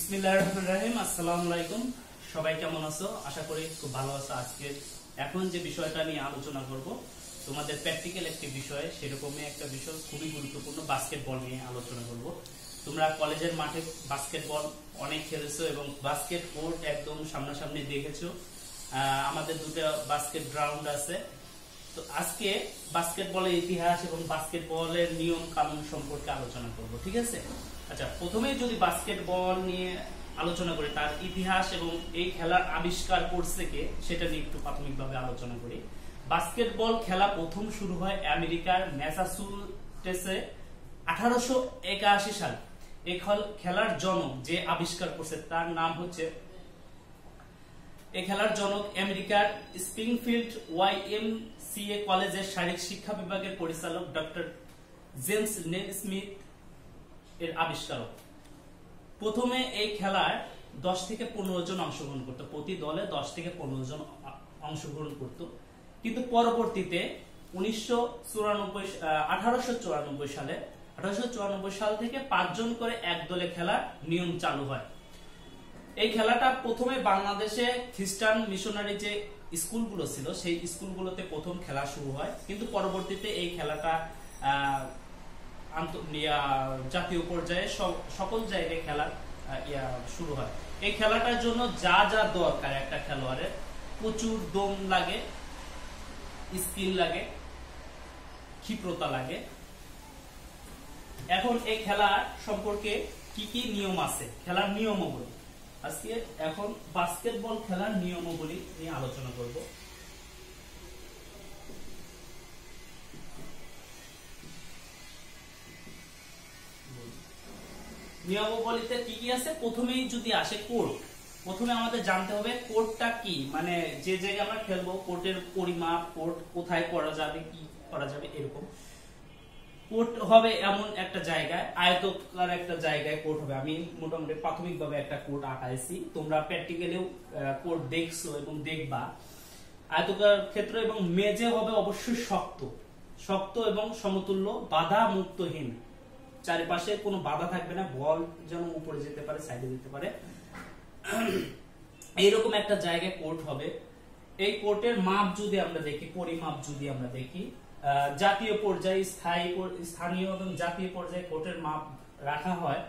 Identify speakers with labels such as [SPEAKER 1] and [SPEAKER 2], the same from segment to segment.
[SPEAKER 1] বিসমিল্লাহির রহমানির রহিম। আসসালামু আলাইকুম। সবাই কেমন আছো? আশা করি খুব ভালো আছো। আজকে এখন যে বিষয়টা নিয়ে আলোচনা করব তোমাদের প্র্যাকটিক্যাল একটি বিষয়, সেরকমই একটা বিষয় খুবই গুরুত্বপূর্ণ, বাস্কেটবল নিয়ে আলোচনা করব। তোমরা কলেজের মাঠে বাস্কেটবল অনেক খেলেছো এবং বাস্কেট কোর্ট একদম সামনাসামনি দেখেছো। আমাদের দুটো বাস্কেট গ্রাউন্ড আছে। তো আজকে বাস্কেটবলের ইতিহাস এবং বাস্কেটবলের নিয়ম কানুন সম্পর্কে আলোচনা করব, ঠিক আছে? আচ্ছা, প্রথমে যদি বাস্কেটবল নিয়ে আলোচনা করি, তার ইতিহাস এবং এই খেলার আবিষ্কার করছে কে সেটা নিয়ে একটু প্রাথমিকভাবে আলোচনা করি। বাস্কেটবল খেলা প্রথম শুরু হয় আমেরিকার ম্যাসাচুসেটসে 1881 সালে। এই খেলার জনক যে আবিষ্কার করছে তার নাম হচ্ছে, এই খেলার জনক আমেরিকার স্প্রিংফিল্ড YMCA কলেজের শারীরিক শিক্ষা বিভাগের পরিচালক ডক্টর জেমস নেসমিথ এর আবিষ্কারক। প্রথমে এই খেলায় 10 থেকে 15 জন অংশগ্রহণ করত, প্রতি দলে 10 থেকে 15 জন অংশগ্রহণ করত। কিন্তু পরবর্তীতে 1894 সাল থেকে 5 জন করে এক দলে খেলার নিয়ম চালু হয়। এই খেলাটা প্রথমে বাংলাদেশে খ্রিস্টান মিশনারি যে স্কুলগুলো ছিল সেই স্কুলগুলোতে প্রথম খেলা শুরু হয়, কিন্তু পরবর্তীতে এই খেলাটা জাতীয় পর্যায়ে সকল জায়গায় খেলা শুরু হয়। এই খেলাটার জন্য যা যা দরকার একটা খেলোয়াড়ের, প্রচুর দম লাগে, স্কিল লাগে, ক্ষিপ্রতা লাগে। এখন এই খেলা সম্পর্কে কি কি নিয়ম আছে, খেলার নিয়মাবলী, আজকে এখন বাস্কেটবল খেলার নিয়মাবলী নিয়ে আলোচনা করব। নিয়মাবলীতে কি কি আছে? প্রথমেই যদি আসে কোর্ট, প্রথমে আমাদের জানতে হবে কোর্টটা কি, মানে যে জায়গায় আমরা খেলবো কোর্টের পরিমাপ, কোর্ট কোথায় করা যাবে, কি করা যাবে, এরকম কোর্ট হবে এমন একটা জায়গায়, আয়তাকার একটা জায়গায় কোর্ট হবে। আমি মোটামুটি প্রাথমিকভাবে একটা কোর্ট আঁকাইছি, তোমরা প্র্যাকটিক্যালিও কোর্ট দেখছো এবং দেখবা। আয়তাকার ক্ষেত্র এবং মেঝে হবে অবশ্যই শক্ত এবং সমতুল্য, বাধা মুক্তহীন, চারিপাশে কোনো বাধা থাকবে না, বল যেন উপরে যেতে পারে, সাইডে যেতে পারে, এইরকম একটা জায়গায় কোর্ট হবে। এই কোর্টের মাপ যদি আমরা দেখি, পরিমাপ যদি আমরা দেখি, জাতীয় পর্যায়ে, স্থানীয় এবং জাতীয় পর্যায়ে কোর্টের মাপ রাখা হয়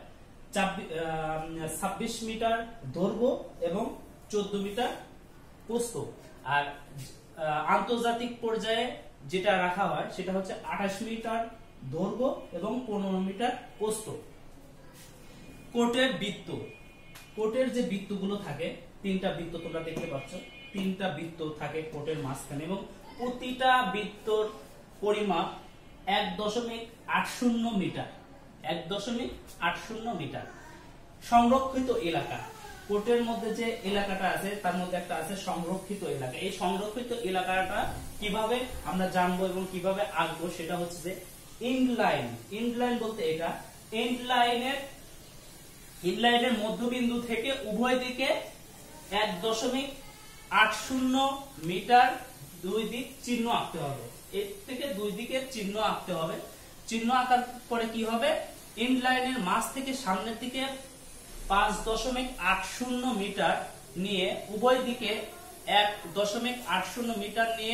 [SPEAKER 1] 26 মিটার দৈর্ঘ্য এবং 14 মিটার প্রস্থ। আর আন্তর্জাতিক পর্যায়ে যেটা রাখা হয় সেটা হচ্ছে 28 মিটার দৈর্ঘ্য এবং 15 মিটার প্রস্থ। কোর্টের বৃত্ত, কোর্টের যে বৃত্তগুলো থাকে, 3টা বৃত্ত তোমরা দেখতে পাচ্ছ, 3টা বৃত্ত থাকে কোর্টের মাঝখানে এবং প্রতিটা বৃত্তর পরিমাপ 1.80 মিটার, 1.80 মিটার। সংরক্ষিত এলাকা, কোর্টের মধ্যে যে এলাকাটা আছে তার মধ্যে একটা আছে সংরক্ষিত এলাকা। এই সংরক্ষিত এলাকাটা কিভাবে আমরা জানবো এবং কিভাবে আঁকবো সেটা হচ্ছে যে ইনলাইন বলতে এটা ইনলাইনের মধ্যবিন্দু থেকে উভয় দিকে 1.80 মিটার দুই দিক চিহ্ন আঁকতে হবে। এর থেকে দুই দিকের চিহ্ন আঁকতে হবে। চিহ্ন আঁকার পরে কি হবে, ইনলাইনের মাঝ থেকে সামনের দিকে 5.80 মিটার নিয়ে উভয় দিকে 1.80 মিটার নিয়ে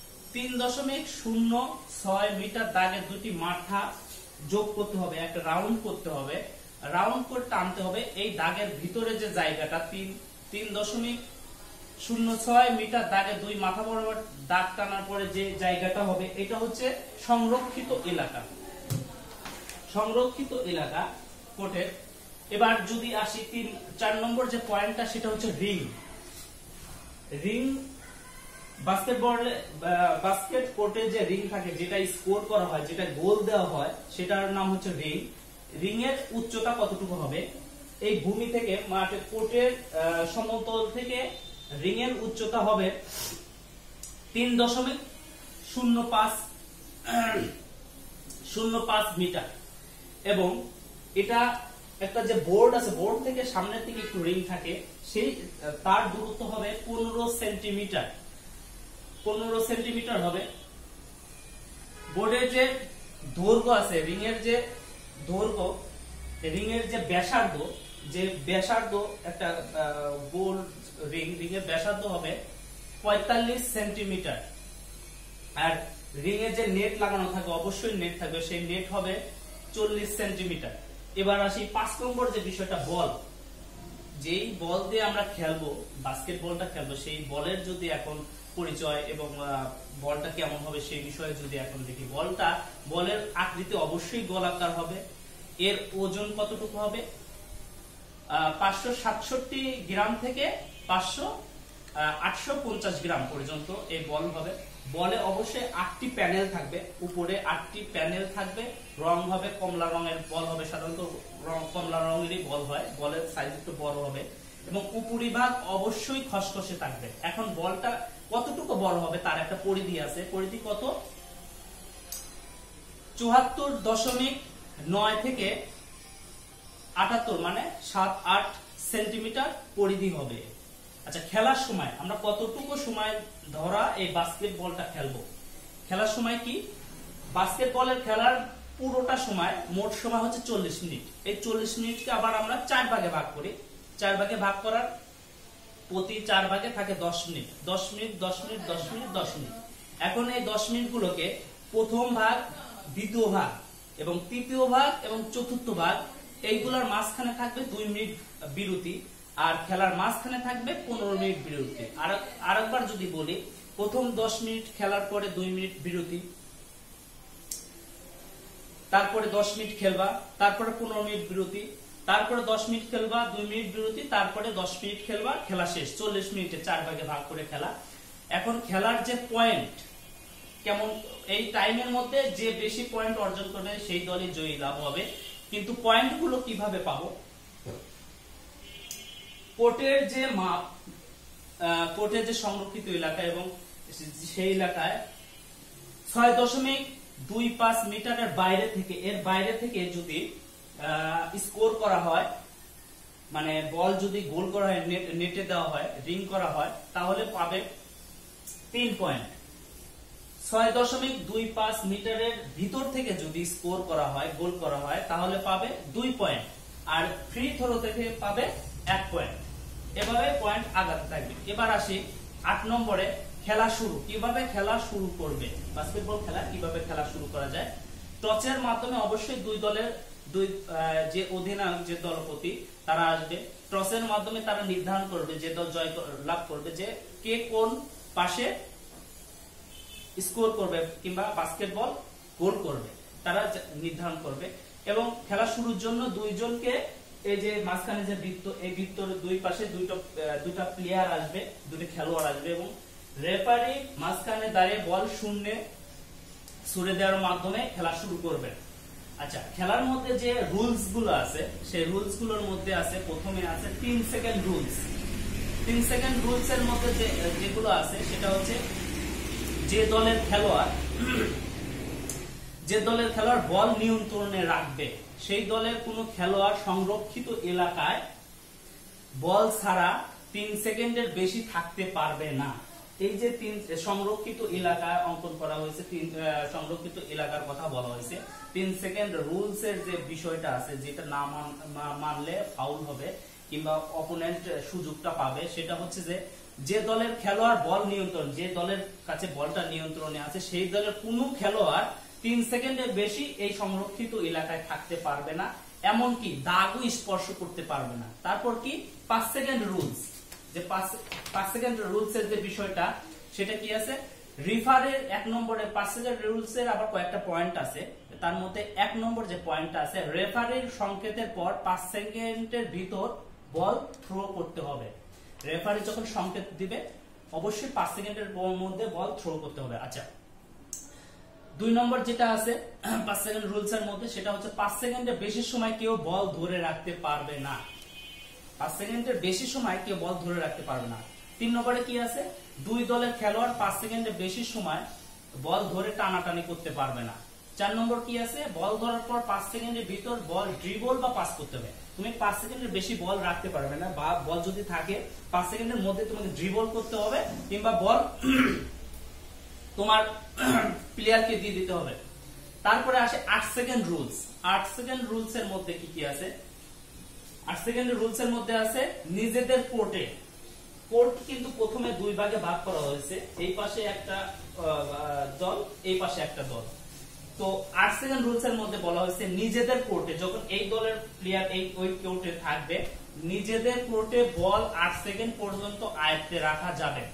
[SPEAKER 1] 3.06 মিটার দাগে দুটি মাথা যোগ করতে হবে, একটা রাউন্ড করতে হবে, রাউন্ড করে টানতে হবে। এই দাগের ভিতরে যে জায়গাটা 3.06 মিটার দাগে দুই মাথা বরাবর দাগ টানার পরে যে জায়গাটা হবে এটা হচ্ছে সংরক্ষিত এলাকা। সংরক্ষিত এলাকা কোর্টের। এবার যদি আসি 4 নম্বর যে পয়েন্টটা, সেটা হচ্ছে রিং। বাস্কেট কোর্টে যে রিং থাকে, যেটা স্কোর করা হয়, যেটা গোল দেওয়া হয়, সেটার নাম হচ্ছে রিং। রিং এর উচ্চতা কতটুকু হবে? এই ভূমি থেকে, মাঠে কোর্টের সমতল থেকে রিং এর উচ্চতা হবে 3.05 মিটার এবং এটা একটা যে বোর্ড আছে, বোর্ড থেকে সামনের দিকে একটু রিং থাকে, সেই তার দূরত্ব হবে 15 সেন্টিমিটার। 15 সেন্টিমিটার হবে। বোর্ডের যে দৈর্ঘ্য আছে, রিং এর যে দৈর্ঘ্য, রিং এর যে ব্যাসার্ধ যে ব্যাসার্ধ একটা গোল রিংয়ের ব্যাসার্ধ হবে 45 সেন্টিমিটার, আর রিংয়ে যে নেট লাগানো থাকবে অবশ্যই নেট থাকবে, সেই নেট হবে 40 সেন্টিমিটার। এবার আসি 5 নম্বর যে বিষয়টা, বল। যেই বল দিয়ে আমরা খেলবো, বাস্কেটবলটা খেলবো, সেই বলের যদি এখন পরিচয় এবং বলটা কেমন হবে সেই বিষয়ে যদি এখন দেখি, বলের আকৃতি অবশ্যই গোলাকার হবে। এর ওজন কতটুকু হবে? 567 গ্রাম থেকে 850 গ্রাম পর্যন্ত এই বল হবে। বলে অবশ্যই 8টি প্যানেল থাকবে, উপরে 8টি প্যানেল থাকবে, রং হবে কমলা রঙের বল হবে, সাধারণত কমলা রঙেরই বল হয়, বলের সাইজ একটু বড় হবে এবং উপরিভাগ অবশ্যই খসখসে থাকবে। এখন বলটা কতটুকু বড় হবে তার একটা পরিধি আছে, পরিধি কত? 74.9 থেকে 78 মানে 7-8 সেন্টিমিটার পরিধি হবে। আচ্ছা, খেলার সময় আমরা কতটুকু সময় ধরা এই বাস্কেটবলটা খেলবো? খেলার সময় কি, বাস্কেটবলের খেলার পুরোটা সময়, মোট সময় হচ্ছে 40 মিনিট। এই 40 মিনিটকে আবার আমরা 4 ভাগে ভাগ করি। 4 ভাগে ভাগ করার প্রতি 4 ভাগে থাকে 10 minute, 10 minute 10 minute 10 minute 10 minute. এখন এই 10 মিনিটগুলোকে প্রথম ভাগ, দ্বিতীয় ভাগ এবং তৃতীয় ভাগ এবং চতুর্থ ভাগ, এইগুলোর মাঝখানে থাকবে 2 মিনিট বিরতি, আর খেলার মাঝখানে থাকবে 15 মিনিট বিরতি। আরেকবার যদি বলি, প্রথম 10 মিনিট খেলার পরে 2 মিনিট বিরতি, তারপরে 10 মিনিট খেলবা, তারপরে 15 মিনিট বিরতি, তারপরে 10 মিনিট খেলবা, 2 মিনিট বিরতি, তারপরে 10 মিনিট খেলবা, খেলা শেষ। 40 মিনিটে 4 ভাগে ভাগ করে খেলা। এখন খেলার যে পয়েন্ট কেমন, এই টাইমের মধ্যে যে বেশি পয়েন্ট অর্জন করবে সেই দলই জয়ী লাভ হবে। কিন্তু পয়েন্টগুলো কিভাবে পাবো? কোর্টের যে মাপ, কোর্টের যে সংরক্ষিত এলাকা এবং সেই এলাকায় 6.25 মিটারের বাইরে থেকে, এর বাইরে থেকে যদি স্কোর করা হয়, মানে বল যদি গোল করা হয়, নেটে দেওয়া হয়, রিং করা হয়, তাহলে পাবে 3 পয়েন্ট। 6.25 মিটারের ভিতর থেকে যদি স্কোর করা হয়, গোল করা হয়, তাহলে পাবে 2 পয়েন্ট, আর ফ্রি থ্রো থেকে পাবে 1 পয়েন্ট। এভাবে পয়েন্ট আগাতে থাকবে। এবার আসি 8 নম্বরে, খেলা শুরু। কিভাবে খেলা শুরু করবে? বাস্কেটবল খেলা কিভাবে খেলা শুরু করা যায়? টসের মাধ্যমে অবশ্যই যে অধিনায়ক, যে দলপতি তারা আসবে, টসের মাধ্যমে তারা নির্ধারণ করবে যে দল জয় লাভ করবে, যে কে কোন পাশে স্কোর করবে কিংবা বাস্কেটবল গোল করবে, তারা নির্ধারণ করবে। এবং খেলা শুরুর জন্য দুইজনকে, এই যে মাঝখানে যে বৃত্ত, এই বৃত্তর দুই পাশে দুইটা প্লেয়ার আসবে, দুটো খেলোয়াড় আসবে এবং রেফারি মাঝখানে দাঁড়িয়ে বল শূন্যে ছুড়ে দেওয়ার মাধ্যমে খেলা শুরু করবে। আচ্ছা, খেলার মধ্যে যে রুলস গুলো আছে, সেই রুলস গুলোর মধ্যে আছে, প্রথমে আছে 3 সেকেন্ড রুলস। 3 সেকেন্ড রুলস এর মধ্যে যেগুলো আছে সেটা হচ্ছে, যে দলের খেলোয়াড় বল নিয়ন্ত্রণে রাখবে, সেই দলের কোনো খেলোয়াড় সংরক্ষিত এলাকায় বল ছাড়া 3 সেকেন্ডের বেশি থাকতে পারবে না। এই যে 3 সংরক্ষিত এলাকা অঙ্কন করা হয়েছে, সংরক্ষিত এলাকার কথা বলা হয়েছে। 3 সেকেন্ড রুলস এর যে বিষয়টা আছে, যেটা না মানলে ফাউল হবে কিংবা অপোনেন্ট সুযোগটা পাবে, সেটা হচ্ছে যে দলের খেলোয়াড় বল নিয়ন্ত্রণ, যে দলের কাছে বলটা নিয়ন্ত্রণে আছে, সেই দলের কোনো খেলোয়াড় 3 সেকেন্ডের বেশি এই সংরক্ষিত এলাকায় থাকতে পারবে না, এমনকি দাগও স্পর্শ করতে পারবে না। তারপর কি 5 সেকেন্ড রুলস, যে 5 সেকেন্ড রুলস এর যে বিষয়টা, সেটা কি আছে? রেফারির 1 নম্বরে 5 সেকেন্ড রুলস এর আবার কয়েকটা পয়েন্ট আছে, তার মধ্যে 1 নম্বর যে পয়েন্টটা আছে, রেফারির সংকেতের পর 5 সেকেন্ডের ভিতর বল থ্রো করতে হবে। রেফারি যখন সংকেত দিবে অবশ্যই 5 সেকেন্ডের মধ্যে বল থ্রো করতে হবে। আচ্ছা, 2 নম্বর যেটা আছে 5 সেকেন্ড রুলস এর মধ্যে, সেটা হচ্ছে 5 সেকেন্ডের বেশি সময় কেউ বল ধরে রাখতে পারবে না। 5 সেকেন্ডের বেশি সময় কেউ বল ধরে রাখতে পারবে না। 3 নম্বরে কি আছে? 2 দলের খেলোয়াড় 5 সেকেন্ডের বেশি সময় বল ধরে টানাটানি করতে পারবে না। 4 নম্বর কি আছে? বল ধরার পর 5 সেকেন্ডের ভিতর বল ড্রিবল বা পাস করতে হবে। তুমি 5 সেকেন্ডের বেশি বল রাখতে পারবে না, বা বল যদি থাকে 5 সেকেন্ডের মধ্যে তোমাকে ড্রিবল করতে হবে কিংবা বল তোমার প্লেয়ারকে দিয়ে দিতে হবে। তারপরে আসে 8 সেকেন্ড রুলস। 8 সেকেন্ড রুলস এর মধ্যে কি কি আছে? 8 সেকেন্ডের রুলস এর মধ্যে আছে নিজেদের কোর্টে, কোর্ট কিন্তু প্রথমে দুই ভাগে ভাগ করা হয়েছে, এই পাশে একটা দল, এই পাশে একটা দল। তো 8 সেকেন্ড রুলস এর মধ্যে বলা হয়েছে নিজেদের কোর্টে, যখন এই দলের প্লেয়ার ওই কোর্টে থাকবে, নিজেদের কোর্টে বল 8 সেকেন্ড পর্যন্ত আয়ত্তে রাখা যাবে।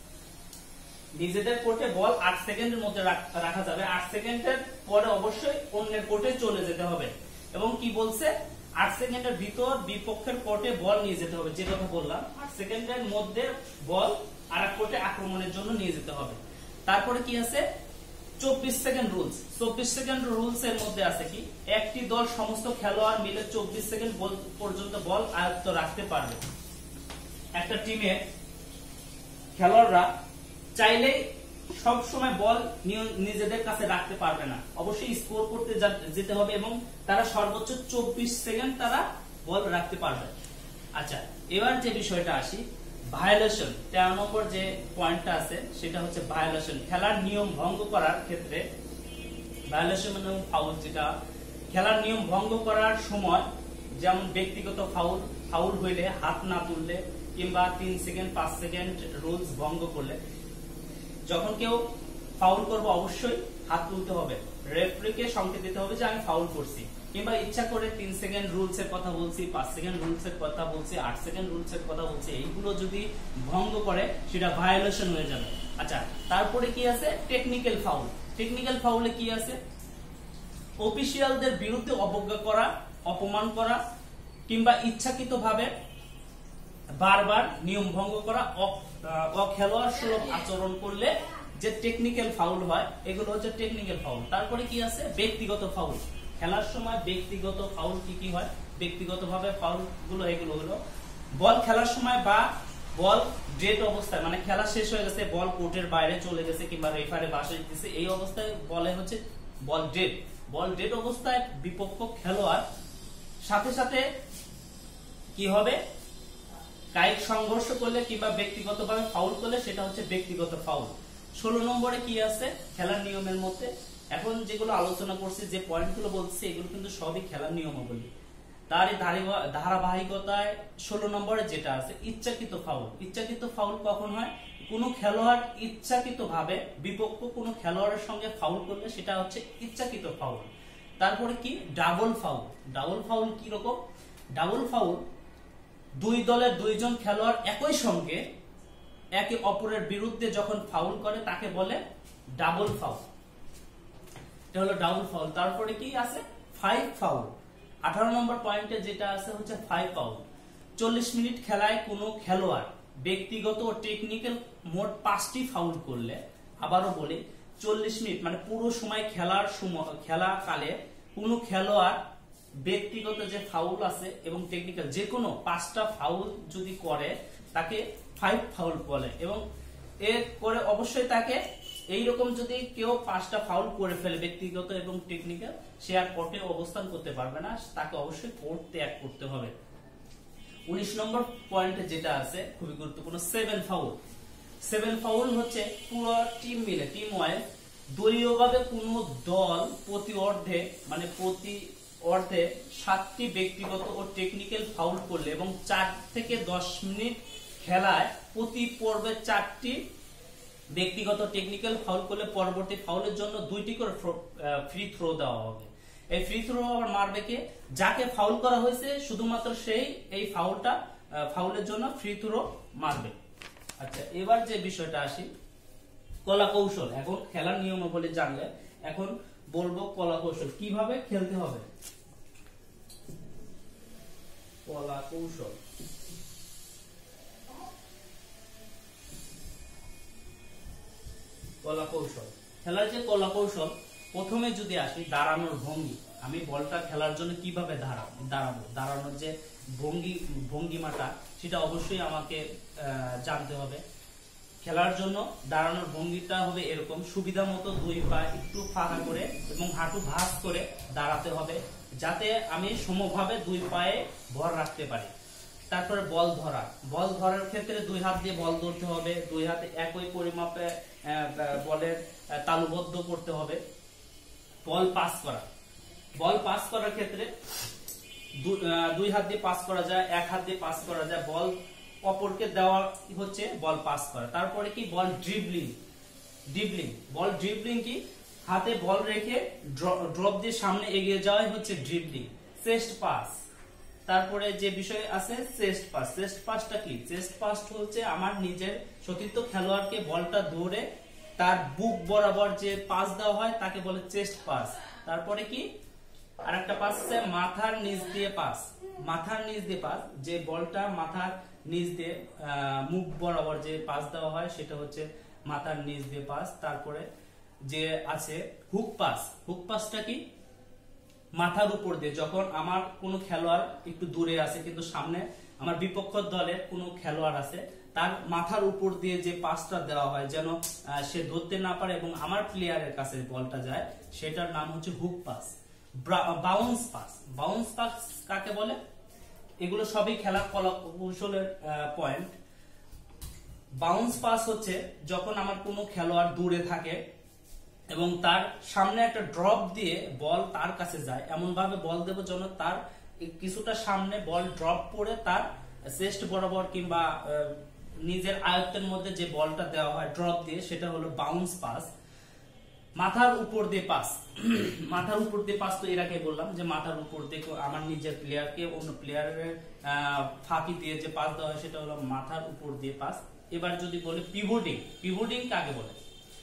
[SPEAKER 1] নিজেদের কোর্টে বল 8 সেকেন্ডের মধ্যে রাখা যাবে। 8 সেকেন্ডের পরে অবশ্যই অন্যের কোর্টে চলে যেতে হবে। এবং কি বলছে, 8 সেকেন্ডের ভিতর বিপক্ষের কোর্টে বল নিয়ে যেতে হবে, যে কথা বললাম। 8 সেকেন্ডের মধ্যে বল আরেক কোর্টে আক্রমণের জন্য নিয়ে যেতে হবে। তারপরে কি আছে, 24 সেকেন্ড রুলস। 24 সেকেন্ড রুলস এর মধ্যে আছে কি, একটি দল সমস্ত খেলোয়াড় মিলে 24 সেকেন্ড পর্যন্ত বল আয়ত্ত রাখতে পারবে। একটা টিমে খেলোয়াড়রা চাইলেই সব সময় বল নিজেদের কাছে রাখতে পারবে না, অবশ্যই স্কোর করতে যেতে হবে এবং তারা সর্বোচ্চ 24 সেকেন্ড তারা বল রাখতে পারবে। আচ্ছা, এবার যে বিষয়টা আসি, ভায়োলেশন। 13 নম্বর যে পয়েন্টটা আছে সেটা হচ্ছে ভায়োলেশন। খেলার নিয়ম ভঙ্গ করার ক্ষেত্রে ভায়োলেশন মানে ফাউল, যেটা খেলার নিয়ম ভঙ্গ করার সময়, যেমন ব্যক্তিগত ফাউল, ফাউল হইলে, হাত না তুললে, কিংবা 3 সেকেন্ড 5 সেকেন্ড রুলস ভঙ্গ করলে। যখন কেউ ফাউল করবে অবশ্যই হাত তুলতে হবে, রেফারিকে সংকেত দিতে হবে যে আমি ফাউল করছি, কিংবা ইচ্ছা করে 3 সেকেন্ড রুলস এর কথা বলছি, 5 সেকেন্ড রুলস এর কথা বলছি, 8 সেকেন্ড রুলস এর কথা বলছি, এইগুলো যদি ভঙ্গ করে সেটা ভায়োলেশন হয়ে যাবে। আচ্ছা, তারপরে কি আছে, টেকনিক্যাল ফাউল। টেকনিক্যাল ফাউলে কি আছে, অফিসিয়ালদের বিরুদ্ধে অবজ্ঞা করা, অপমান করা, কিংবা ইচ্ছাকৃতভাবে বারবার নিয়ম ভঙ্গ করা, অখেলোয়াড় সুলভ আচরণ করলে যে টেকনিক্যাল ফাউল হয়, এগুলো হচ্ছে টেকনিক্যাল ফাউল। তারপরে কি আছে, ব্যক্তিগত ফাউল। খেলার সময় ব্যক্তিগত ফাউল কি কি হয়, ব্যক্তিগতভাবে ফাউল গুলো এগুলো হলো, বল খেলার সময় বা বল ডেড অবস্থায়, মানে খেলা শেষ হয়ে গেছে, বল কোর্টের বাইরে চলে গেছে কিংবা রেফারি বাসায় দিতেছে, এই অবস্থায় বলে হচ্ছে বল ডেড। বল ডেড অবস্থায় বিপক্ষ খেলোয়াড় সাথে সাথে কি হবে, কায়িক সংঘর্ষ করলে কিংবা ব্যক্তিগতভাবে ফাউল করলে সেটা হচ্ছে ব্যক্তিগত ফাউল। 16 নম্বরে কি আছে, খেলার নিয়মের মধ্যে, এখন যেগুলো আলোচনা করছি, যে পয়েন্টগুলো বলছি, এগুলো কিন্তু সবই খেলার নিয়মাবলী। তারই ধারাবাহিকতায় 16 নম্বরে যেটা আছে, ইচ্ছাকৃত ফাউল। ইচ্ছাকৃত ফাউল কখন হয়, কোনো খেলোয়াড় ইচ্ছাকৃতভাবে বিপক্ষ কোনো খেলোয়াড়ের সঙ্গে ফাউল করলে সেটা হচ্ছে ইচ্ছাকৃত ফাউল। তারপরে কি, ডাবল ফাউল। ডাবল ফাউল কি রকম, ডাবল ফাউল দুই দলের দুইজন খেলোয়াড় একই সঙ্গে একে অপরের বিরুদ্ধে যখন ফাউল করে তাকে বলে ডাবল ফাউল, এটা হলো ডাবল ফাউল। তারপরে কি আছে, 5 ফাউল। 18 নম্বর পয়েন্টে যেটা আছে হচ্ছে 5 ফাউল। 40 মিনিট খেলায় কোনো খেলোয়াড় ব্যক্তিগত ও টেকনিক্যাল মোট 5টি ফাউল করলে, আবারও বলি 40 মিনিট মানে পুরো সময় খেলাকালে কোনো খেলোয়াড় ব্যক্তিগত যে ফাউল আছে এবং টেকনিক্যাল যে কোনো 5টা ফাউল যদি করে তাকে 5 ফাউল বলে। এবং এর করে অবশ্যই তাকে এইরকম যদি কেউ 5টা ফাউল করে ফেলে ব্যক্তিগত এবং টেকনিক্যাল, সে আর কোর্টে অবস্থান করতে পারবে না, তাকে অবশ্যই কোর্ট ত্যাগ করতে হবে। 19 নম্বর পয়েন্টে যেটা আছে খুবই গুরুত্বপূর্ণ, 7 ফাউল। 7 ফাউল হচ্ছে পুরো টিম মিলে, টিম ওয়াইজ দলীয়ভাবে কোনো দল প্রতি অর্ধে 7টি ব্যক্তিগত ও টেকনিক্যাল ফাউল করলে এবং 4 থেকে 10 মিনিট খেলায় প্রতি পর্বে 4টি ব্যক্তিগত টেকনিক্যাল ফাউল করলে পরবর্তী ফাউলের জন্য 2টি করে ফ্রি থ্রো দেওয়া হবে। এই ফ্রি থ্রো আবার মারবে কে, যাকে ফাউল করা হয়েছে শুধুমাত্র সেই এই ফাউলের জন্য ফ্রি থ্রো মারবে। আচ্ছা, এবার যে বিষয়টা আসি, কলা কৌশল। এখন খেলার নিয়মাবলী জানলে এখন বলবো কলা কৌশল কিভাবে খেলতে হবে। কলা কৌশল, কলা কৌশল খেলার যে কলা কৌশল, প্রথমে যদি আসি দাঁড়ানোর ভঙ্গি, আমি বলটা খেলার জন্য কিভাবে দাঁড়াবো, দাঁড়ানোর যে ভঙ্গিমাটা সেটা অবশ্যই আমাকে জানতে হবে। খেলার জন্য দাঁড়ানোর ভঙ্গিটা হবে এরকম, সুবিধা মতো 2 পা একটু ফাঁকা করে এবং হাঁটু ভাঁজ করে দাঁড়াতে হবে, যাতে আমি সমভাবে 2 পায়ে ভর রাখতে পারি। তারপরে বল ধরা, বল ধরার ক্ষেত্রে 2 হাত দিয়ে বল ধরতে হবে, 2 হাতে একই পরিমাপে বলের তালুবদ্ধ করতে হবে। বল পাস করা, বল পাস করার ক্ষেত্রে দুই হাত দিয়ে পাস করা যায়, এক হাত দিয়ে পাস করা যায়, বল অপরকে দেওয়া হচ্ছে বল পাস করা। তারপরে কি বল ড্রিবলিং, বল ড্রিবলিং কি হাতে বল রেখে ড্রপ দিয়ে সামনে এগিয়ে যাওয়াই হচ্ছে ড্রিবলিং। চেস্ট পাস, তারপরে যে বিষয় আছে চেস্ট পাস। চেস্ট পাসটা কি? চেস্ট পাস হচ্ছে আমার নিজের সতীর্থ খেলোয়াড়কে বলটা ধরে তার বুক বরাবর যে পাস দেওয়া হয় তাকে বলে চেস্ট পাস। তারপরে কি আরেকটা পাস আছে মাথার নিচ দিয়ে পাস। মাথার নিচ দিয়ে পাস, যে বলটা মাথার নিচ দিয়ে মুখ বরাবর যে পাস দেওয়া হয় সেটা হচ্ছে মাথার নিচ দিয়ে পাস। তারপরে যে আছে হুক পাস। হুক পাসটা কি মাথার উপর দিয়ে, যখন আমার কোনো খেলোয়াড় একটু দূরে আছে কিন্তু সামনে আমার বিপক্ষ দলের কোনো খেলোয়াড় আছে, তার মাথার উপর দিয়ে যে পাসটা দেওয়া হয় যেন সে ধরতে না পারে এবং আমার প্লেয়ারের কাছে বলটা যায়, সেটার নাম হচ্ছে hook pass. Bounce pass, bounce pass কাকে বলে? এগুলো সবই খেলা কৌশলের পয়েন্ট। বাউন্স পাস হচ্ছে যখন আমার কোনো খেলোয়াড় দূরে থাকে এবং তার সামনে একটা ড্রপ দিয়ে বল তার কাছে যায়, এমন ভাবে বল দেব যেন তার কিছুটা সামনে বল ড্রপ করে তার চেস্ট বরাবর কিংবা নিজের আয়ত্তের মধ্যে যে বলটা দেওয়া হয় ড্রপ দিয়ে, সেটা হলো বাউন্স পাস। মাথার উপর দিয়ে পাস, মাথার উপর দিয়ে পাস তো এর আগে বললাম যে মাথার উপর দিয়ে আমার নিজের প্লেয়ারকে অন্য প্লেয়ারের ফাঁকি দিয়ে যে পাস দেওয়া হয় সেটা হলো মাথার উপর দিয়ে পাস। এবার যদি বলি পিভটিং, পিভটিং কাকে বলে?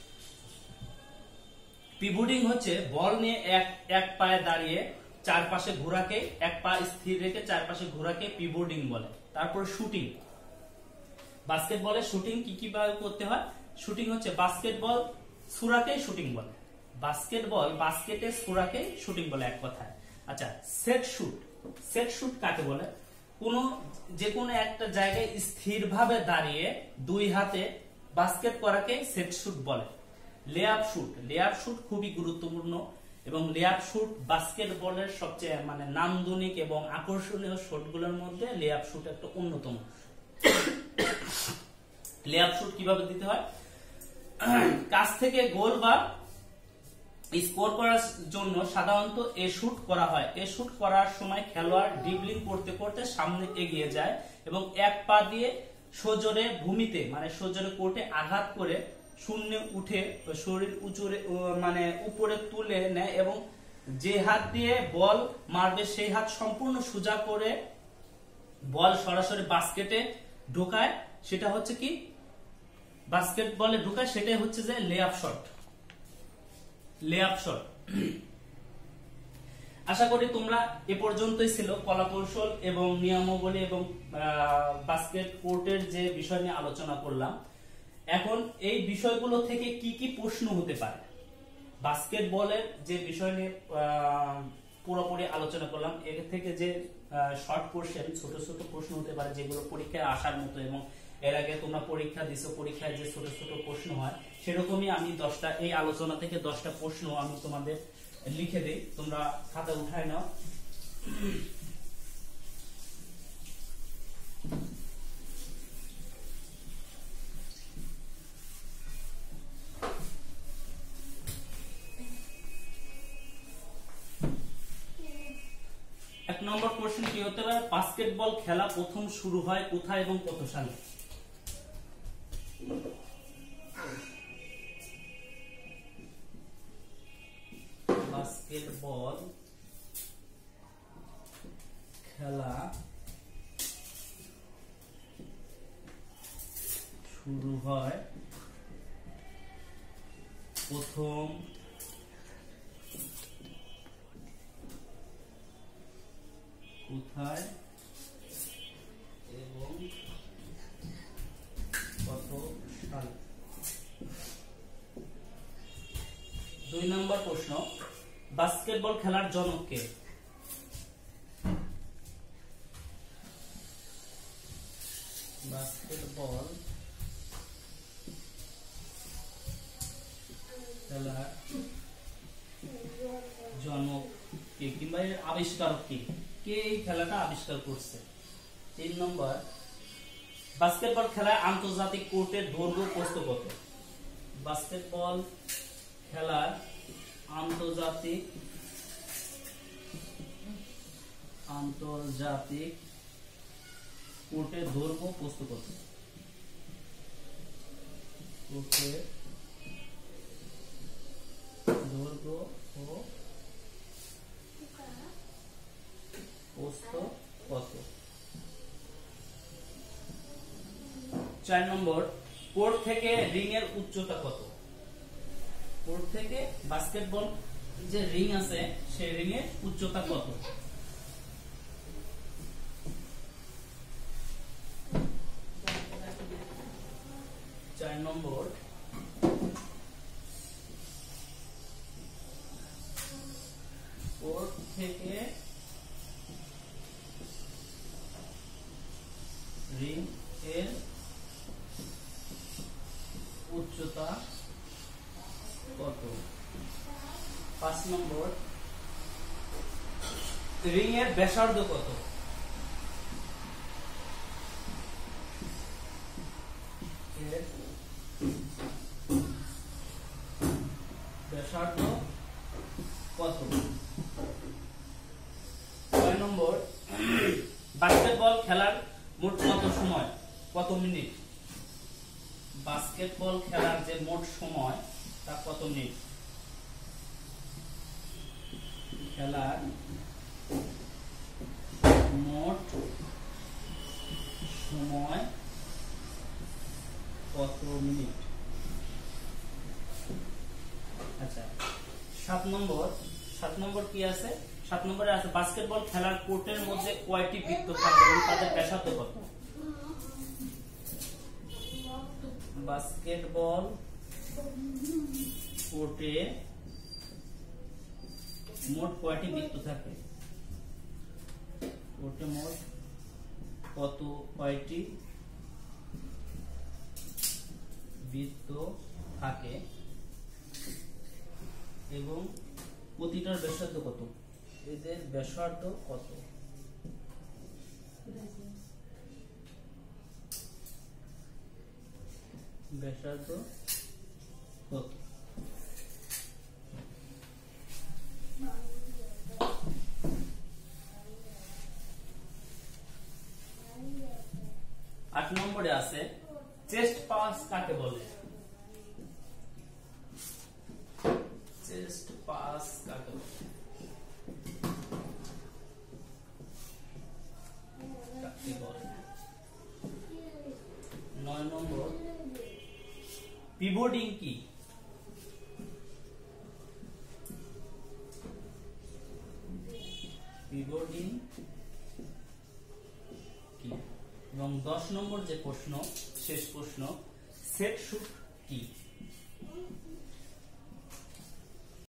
[SPEAKER 1] পিভটিং হচ্ছে বল নিয়ে এক পায়ে দাঁড়িয়ে চারপাশে ঘোরাকে, এক পা স্থির রেখে চারপাশে ঘোরাকে পিভটিং বলে। তারপর শুটিং, বাস্কেটবলে শুটিং কি ভাবে করতে হয়? শুটিং হচ্ছে বাস্কেটবল ছুড়াকে শুটিং বলে, বাস্কেটে ছুড়াকে শুটিং বলে এক কথায়। আচ্ছা, সেট শুট, সেট শুট কাকে বলে? যে কোনো একটা জায়গায় স্থিরভাবে দাঁড়িয়ে দুই হাতে বাস্কেট করাকে সেট শুট বলে। লেআপ শুট, লেআপ শুট খুবই গুরুত্বপূর্ণ এবং লেআপ শুট বাস্কেটবলের সবচেয়ে নান্দনিক এবং আকর্ষণীয় শটগুলোর মধ্যে লেআপ শুট একটা অন্যতম। লেআপ শুট কিভাবে দিতে হয়? কাছ থেকে গোল বা স্কোর করার জন্য সাধারণত এ শুট করা হয়। এ শুট করার সময় খেলোয়াড় ড্রিবলিং করতে করতে সামনে এগিয়ে যায় এবং এক পা দিয়ে সোজোরে ভূমিতে সোজোরে কোর্টে আঘাত করে শূন্যে উঠে শরীর উপরে তুলে নেয় এবং যে হাত দিয়ে বল মারবে সেই হাত সম্পূর্ণ সোজা করে বল সরাসরি বাস্কেটে ঢোকায়, সেটা হচ্ছে কি বাস্কেটবলে ঢোকায়, সেটাই হচ্ছে যে লেআপ শট। Layup shot. আশা করি তোমরা এ পর্যন্তই ছিল কলাকৌশল এবং নিয়মাবলী এবং বাস্কেট কোর্টের যে বিষয় নিয়ে আলোচনা করলাম। এখন এই বিষয়গুলো থেকে কি কি প্রশ্ন হতে পারে? বাস্কেটবলের যে বিষয় নিয়ে পুরোপুরি আলোচনা করলাম, এর থেকে যে শর্ট কোশ্চেন ছোট ছোট প্রশ্ন হতে পারে যেগুলো পরীক্ষায় আসার মতো, এবং এর আগে তোমরা পরীক্ষা দিছো, পরীক্ষায় যে ছোট ছোট প্রশ্ন হয় সেরকমই আমি এই আলোচনা থেকে 10টা প্রশ্ন আমি তোমাদের লিখে দেই, তোমরা খাতা উঠায় নাও। এক নম্বর কোশ্চেন কি হতে পারে? বাস্কেটবল খেলা প্রথম শুরু হয় কোথায় এবং কত সালে? বাস্কেটবল খেলা শুরু হয় প্রথম কোথায় এবং কত সালে? 2 নম্বর প্রশ্ন, বাস্কেটবল খেলার জনক কে? বাস্কেটবল খেলার জনক কে কিংবা এর আবিষ্কারক কে? কে এই খেলাটা আবিষ্কার করছে? 3 নম্বর, বাস্কেটবল খেলায় আন্তর্জাতিক কোর্টের দৈর্ঘ্য প্রস্থ কত? বাস্কেটবল খেলার আন্তর্জাতিক আন্তর্জাতিক কোর্টের দৈর্ঘ্য প্রস্থ কত? কোর্টের দৈর্ঘ্য ও প্রস্থ কত? 4 নম্বর, কোর্ট থেকে রিং এর উচ্চতা কত? কোর্ট থেকে বাস্কেটবল যে রিং আছে সেই রিং এর উচ্চতা কত? 4 নম্বর, কোর্ট থেকে রিং এর উচ্চতা কত? 5 নম্বর, রিং এর ব্যাসার্ধ কত? এর ব্যাসার্ধ কত? 6 নম্বর, বাস্কেটবল খেলার মোট কত সময়, কত মিনিট? বাস্কেটবল খেলার যে মোট সময় তা কত মিনিট? খেলার মোট সময় কত মিনিট? আচ্ছা, 7 নম্বর কি আছে? 7 নম্বরে আছে বাস্কেটবল খেলার কোর্টের মধ্যে কয়টি বৃত্ত থাকে এবং তাদের ব্যাসার্ধ কত? বাস্কেটবল কোর্টে মোট কয়টি বৃত্ত থাকে? কোর্টে মোট কয়টি বৃত্ত থাকে এবং প্রতিটার ব্যাসার্ধ কত? এদের ব্যাসার্ধ কত? ব্যাসার্ধ কত? 8 নম্বরে আছে চেস্ট পাস কাকে বলে? চেস্ট পাস কাকে বলে? কাকে বলে? 9 নম্বর, পিভটিং কি? পিভটিং এবং 10 নম্বর যে প্রশ্ন, শেষ প্রশ্ন, সেট শুট কি?